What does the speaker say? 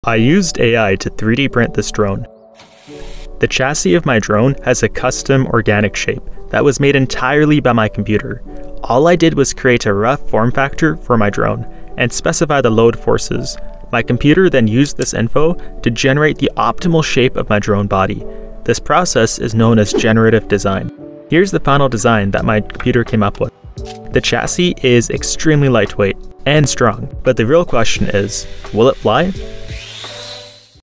I used AI to 3D print this drone. The chassis of my drone has a custom organic shape that was made entirely by my computer. All I did was create a rough form factor for my drone and specify the load forces. My computer then used this info to generate the optimal shape of my drone body. This process is known as generative design. Here's the final design that my computer came up with. The chassis is extremely lightweight and strong, but the real question is, will it fly?